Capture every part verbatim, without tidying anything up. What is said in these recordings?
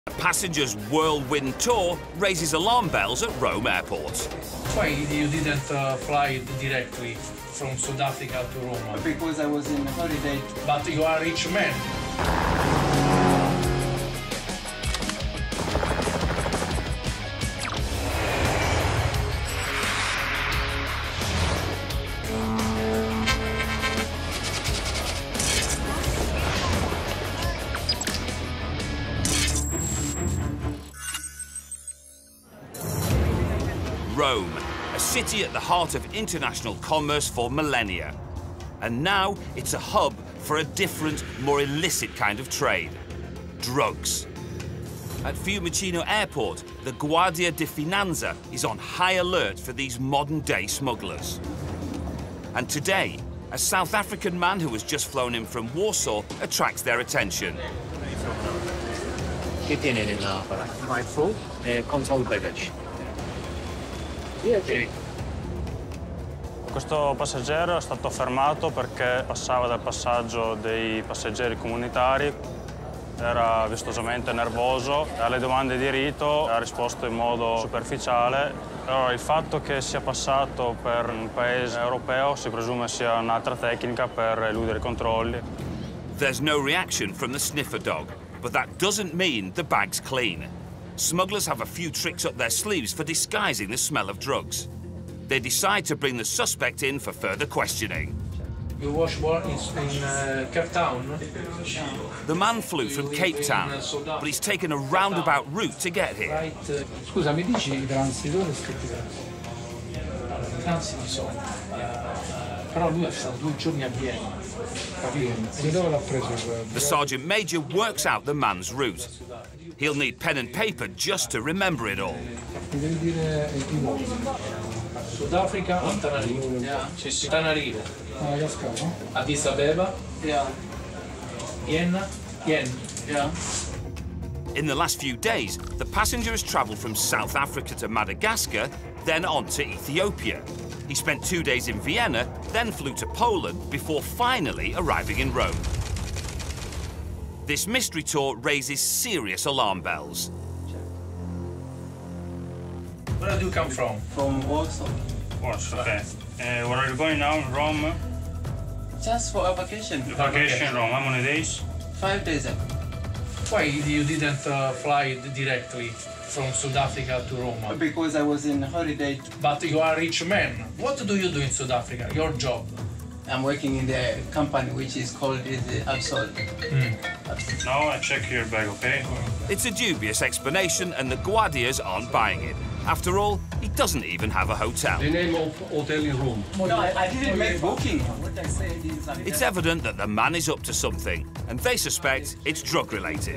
A passenger's whirlwind tour raises alarm bells at Rome airport. Why you didn't uh, fly directly from South Africa to Rome? Because I was in a holiday. But you are a rich man. Rome, a city at the heart of international commerce for millennia. And now it's a hub for a different, more illicit kind of trade: drugs. At Fiumicino Airport, the Guardia di Finanza is on high alert for these modern-day smugglers. And today, a South African man who has just flown in from Warsaw attracts their attention. Che tiene nella my food e control baggage. Questo passeggero è stato fermato perché passava dal passaggio dei passeggeri comunitari, era vistosamente nervoso, alle domande di rito ha risposto in modo superficiale. Allora, il fatto che sia passato per un paese europeo si presume sia un'altra tecnica per eludere i controlli. There's no reaction from the sniffer dog, but that doesn't mean the bag's clean. Smugglers have a few tricks up their sleeves for disguising the smell of drugs. They decide to bring the suspect in for further questioning. You was born in, in uh, Cape Town? The man flew from Cape Town, but he's taken a roundabout route to get here. Right. uh, Scusa, mi dici i transitatori che ti Transito so. Però lui è stato due giorni a Vienna. capito? E dove l'ha preso? The sergeant major works out the man's route. He'll need pen and paper just to remember it all. Mi devi dire i nomi. Sudafrica, Antananarivo. Yeah. Antananarivo. Madagascar, Addis Abeba. Yeah. Vienna. Vienna. Yeah. In the last few days, the passenger has travelled from South Africa to Madagascar, then on to Ethiopia. He spent two days in Vienna, then flew to Poland before finally arriving in Rome. This mystery tour raises serious alarm bells. Where do you come from? From Warsaw. Warsaw, okay. Uh, where are you going now? Rome? Just for a vacation. Vacation, Rome. How many days? Five days ago. Why you didn't uh, fly directly from South Africa to Rome? Because I was in a holiday. But you are a rich man. What do you do in South Africa? Your job? I'm working in the company which is called is Absol. Mm. Now I check your bag, okay? It's a dubious explanation and the Guardias aren't buying it. After all, he doesn't even have a hotel. The name of hotel in Rome. No, I, I didn't make booking. What I said is... It's evident that the man is up to something, and they suspect it's drug-related.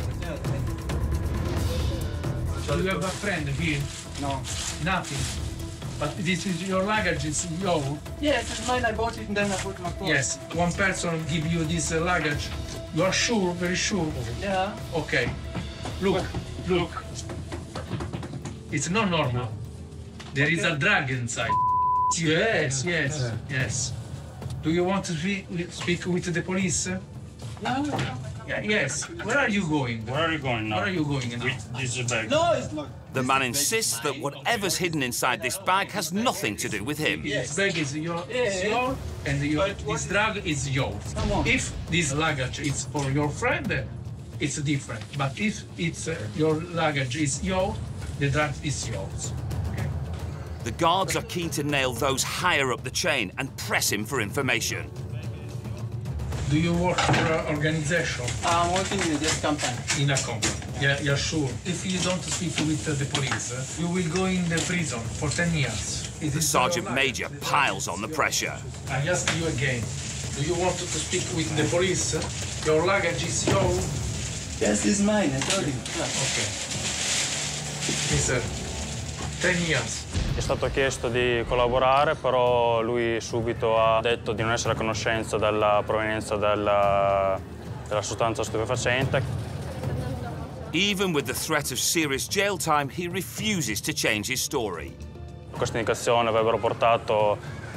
Do you have a friend here? No. Nothing. But this is your luggage, it's yours? Yes, it's mine. I bought it and then I put my clothes. Yes. One person give you this uh, luggage. You are sure, very sure? Yeah. Okay. Look, look. It's not normal. There is a drug inside. Yes, yes, yes. Do you want to speak, speak with the police? No. Yeah, yes. Where are you going? Where are you going now? Where are you going now? With this bag? No, it's not. The man insists that whatever's hidden inside this bag has nothing to do with him. This bag is your, Yeah. is yours, and your, But this what- drug is yours. Come on. If this luggage is for your friend, it's different. But if it's uh, your luggage is yours, the drug is yours. Okay? The guards are keen to nail those higher up the chain and press him for information. Do you work for an organization? I'm working in this company. In a company. Yeah, you're sure. If you don't speak with uh, the police, uh, you will go in the prison for ten years. It The is sergeant your major luggage. piles on the pressure. I ask you again. Do you want to speak with the police? Your luggage is yours. Yes, it's mine. I told you. Okay. Mister, ten years. È stato chiesto di collaborare, però lui subito ha detto di non essere a conoscenza della provenienza della, della sostanza stupefacente. Even with the threat of serious jail time, he refuses to change his story. Queste indicazioni avrebbero portato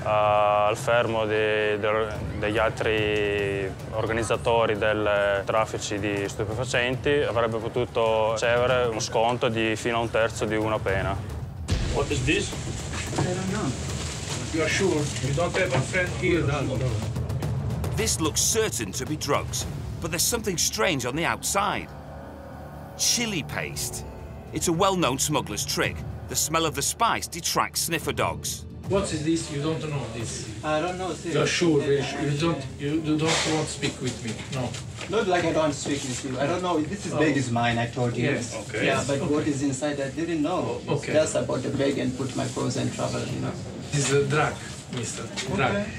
al fermo di, de, degli altri organizzatori del traffici di stupefacenti, avrebbe potuto ricevere uno sconto di fino a un terzo di una pena. What is this? I don't know. You are sure? You don't have a friend here? No, no, no. This looks certain to be drugs, but there's something strange on the outside. Chili paste. It's a well-known smuggler's trick. The smell of the spice detracts sniffer dogs. What is this? You don't know this. I don't know. You are sure? Very sure. You don't. You, you don't want to speak with me? No. Not like I don't speak with you. I don't know. This is bag is mine. I told you. Yes. Okay. Yeah, but Okay. what is inside? I didn't know. It's Okay. just about the bag and put my clothes and travel. You know. This is a drug, mister. Drug. Okay.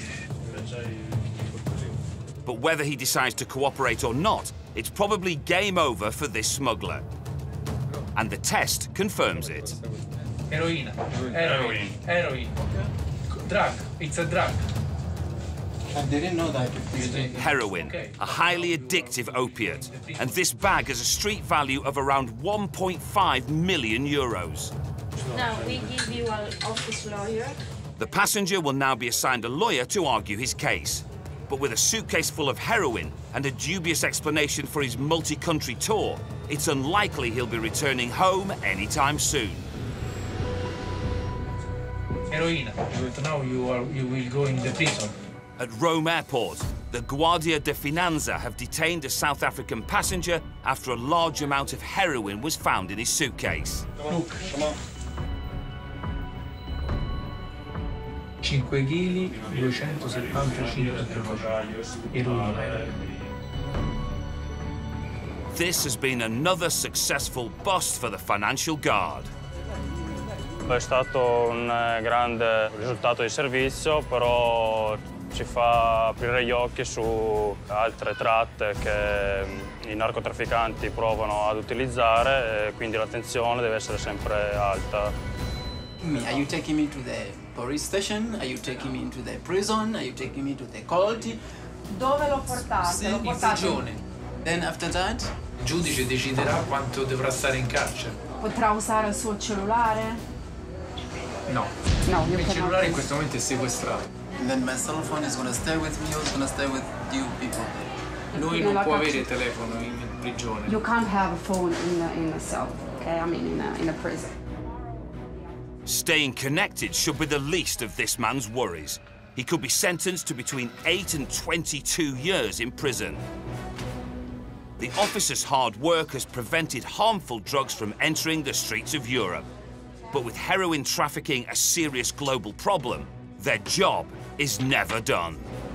But whether he decides to cooperate or not, it's probably game over for this smuggler. And the test confirms it. Heroin. Heroin. Heroin. Drug. It's a drug. I didn't know that. Heroin, a highly addictive opiate. And this bag has a street value of around one point five million euros. Now we give you an office lawyer. The passenger will now be assigned a lawyer to argue his case. But with a suitcase full of heroin and a dubious explanation for his multi-country tour, it's unlikely he'll be returning home anytime soon. Heroin. But now you are. You will go in the prison. At Rome Airport, the Guardia di Finanza have detained a South African passenger after a large amount of heroin was found in his suitcase. Look. cinque chili, duecentosettantacinque eroina. This has been another successful bust for the Financial Guard. È stato un grande risultato di servizio, però ci fa aprire gli occhi su altre tratte che i narcotrafficanti provano ad utilizzare e quindi l'attenzione deve essere sempre alta. Me, are you taking me to the police station? Are you taking me into the prison? Are you taking me to the court? Dove lo portate? Lo In portate? prigione. Then after that? Il giudice deciderà quanto dovrà stare in carcere. Potrà usare il suo cellulare? No. No, you Il cannot. cellulare in questo momento è sequestrato. And then my cell phone is gonna stay with me or it's gonna stay with you people. Lui non può avere telefono in prigione. You can't have a phone in a, in a cell, okay? I mean, in a, in a prison. Staying connected should be the least of this man's worries. He could be sentenced to between eight and twenty-two years in prison. The officer's hard work has prevented harmful drugs from entering the streets of Europe. But with heroin trafficking a serious global problem, their job is never done.